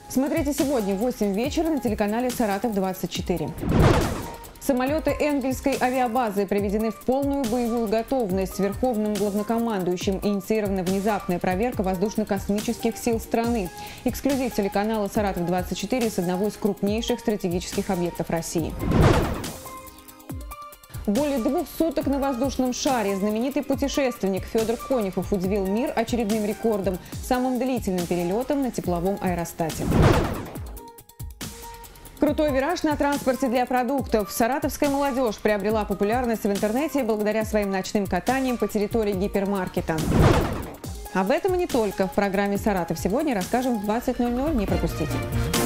Смотрите сегодня в 8 вечера на телеканале «Саратов-24». Самолеты Энгельской авиабазы приведены в полную боевую готовность. Верховным главнокомандующим инициирована внезапная проверка воздушно-космических сил страны. Эксклюзив телеканала «Саратов-24» с одного из крупнейших стратегических объектов России. Более 2 суток на воздушном шаре знаменитый путешественник Федор Конюхов удивил мир очередным рекордом – самым длительным перелетом на тепловом аэростате. Крутой вираж на транспорте для продуктов. Саратовская молодежь приобрела популярность в интернете благодаря своим ночным катаниям по территории гипермаркета. Об этом и не только. В программе «Саратов сегодня» расскажем в 20:00. Не пропустите.